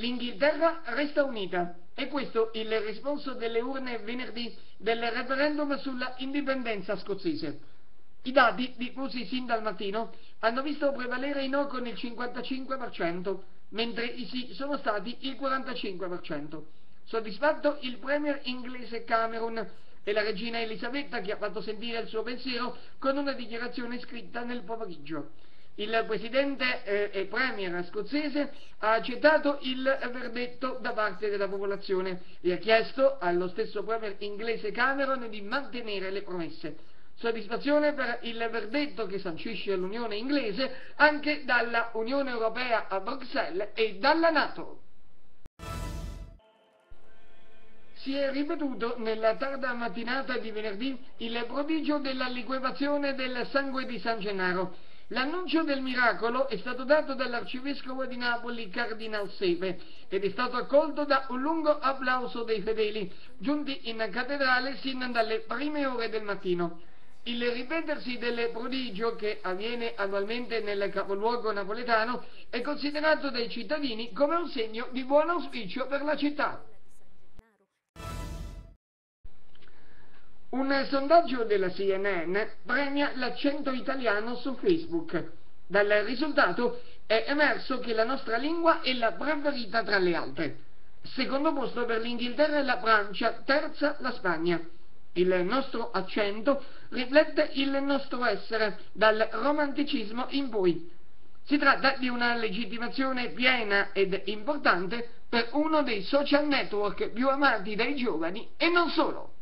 L'Inghilterra resta unita. E questo il responso delle urne venerdì del referendum sulla indipendenza scozzese. I dati, diffusi sin dal mattino, hanno visto prevalere i no con il 55%, mentre i sì sono stati il 45%. Soddisfatto il premier inglese Cameron e la regina Elisabetta, che ha fatto sentire il suo pensiero con una dichiarazione scritta nel pomeriggio. Il presidente e premier scozzese ha accettato il verdetto da parte della popolazione e ha chiesto allo stesso premier inglese Cameron di mantenere le promesse. Soddisfazione per il verdetto che sancisce l'Unione inglese anche dalla Unione Europea a Bruxelles e dalla NATO. Si è ripetuto nella tarda mattinata di venerdì il prodigio della liquefazione del sangue di San Gennaro. L'annuncio del miracolo è stato dato dall'arcivescovo di Napoli, Cardinal Sepe, ed è stato accolto da un lungo applauso dei fedeli, giunti in cattedrale sin dalle prime ore del mattino. Il ripetersi del prodigio, che avviene annualmente nel capoluogo napoletano, è considerato dai cittadini come un segno di buon auspicio per la città. Un sondaggio della CNN premia l'accento italiano su Facebook. Dal risultato è emerso che la nostra lingua è la preferita tra le altre. Secondo posto per l'Inghilterra e la Francia, terza la Spagna. Il nostro accento riflette il nostro essere, dal romanticismo in poi. Si tratta di una legittimazione piena ed importante per uno dei social network più amati dai giovani e non solo.